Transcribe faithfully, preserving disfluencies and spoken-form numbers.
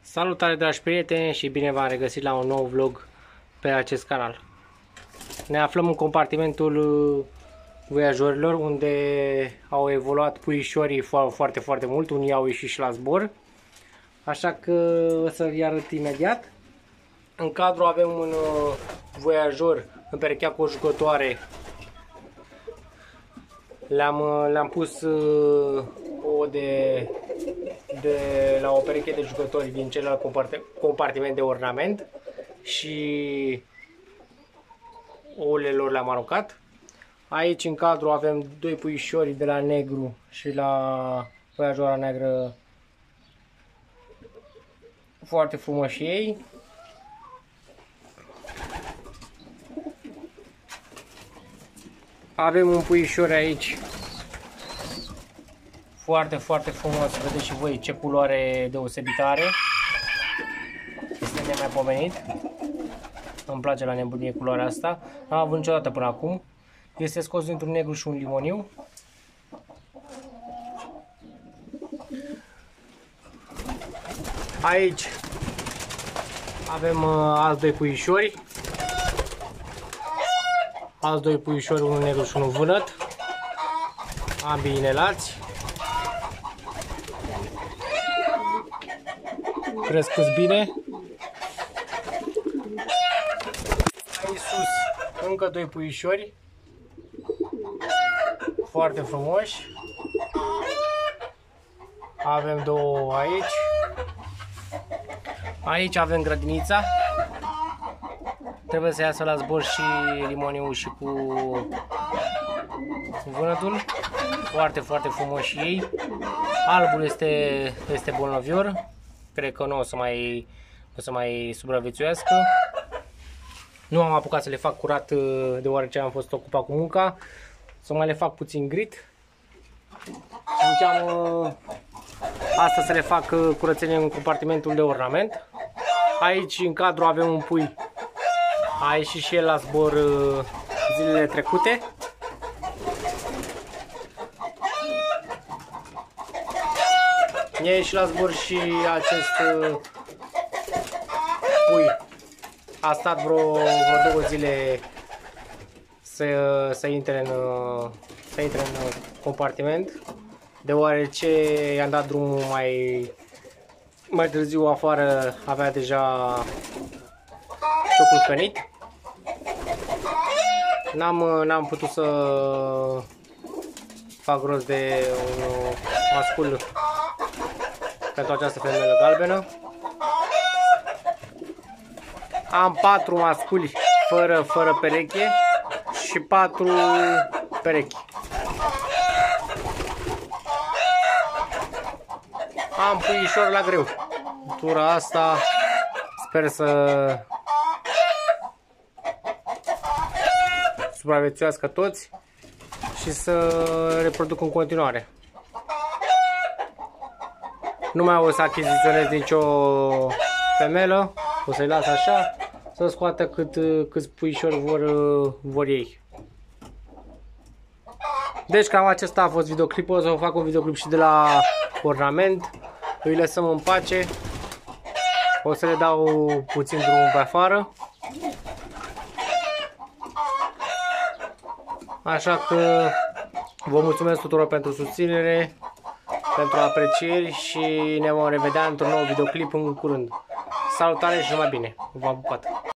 Salutare, dragi prieteni, și bine v-am regăsit la un nou vlog pe acest canal. Ne aflăm în compartimentul voiajorilor, unde au evoluat puișorii foarte, foarte mult. Unii au ieșit și la zbor, așa că o să-vi arăt imediat. În cadru avem un voiajor împerechea cu o jucătoare. Le-am le-am pus o de, de la o pereche de jucători din celălalt compartiment de ornament și ouăle lor le-am aruncat. Aici în cadru avem doi puișori de la negru și la voiajoara neagră, foarte frumoși ei. Avem un puișor aici foarte, foarte frumos. Vedeți și voi ce culoare deosebită are. Este nemaipomenit. Îmi place la nebunie culoarea asta. N-am avut niciodată până acum. Este scos dintr-un negru și un limoniu. Aici avem uh, alți doi puișori. Alți doi puișori, unul negru și unul vânăt. Ambii inelați. Crescuți bine. Aici sus încă doi puișori. Foarte frumoși. Avem două aici. Aici avem grădinița. Trebuie să iasă la zbor și limoniu și cu vânătul. Foarte, foarte frumoși ei. Albul este, este bolnavior. Cred că nu o să mai, o să mai supraviețuiască. Nu am apucat să le fac curat, deoarece am fost ocupat cu munca. Să mai le fac puțin grit. Și ziceam asta, să le fac curățenie în compartimentul de ornament. Aici în cadru avem un pui. A ieșit și el la zbor zilele trecute. I-a ieșit la zbor și acest pui. A stat vreo, vreo două zile să, să, intre în, să intre în compartiment, deoarece i-am dat drumul mai, mai târziu afară, avea deja ciocul cănit. N-am putut să fac rost de un mascul pentru această femelă galbenă. Am patru masculi fără, fără pereche și patru perechi. Am puișor la greu. Tura asta sper să supraviețuiască toți și să reproduc în continuare. Nu mai o să achiziționez nicio femelă, o să-i las așa, să scoată cât, câți puișori vor, vor ei. Deci cam acesta a fost videoclipul. O să fac un videoclip și de la ornament. Îi lăsăm în pace. O să le dau puțin drumul pe afară. Așa că vă mulțumesc tuturor pentru susținere, pentru aprecieri și ne vom revedea într-un nou videoclip în curând. Salutare și numai bine! V-am pupat!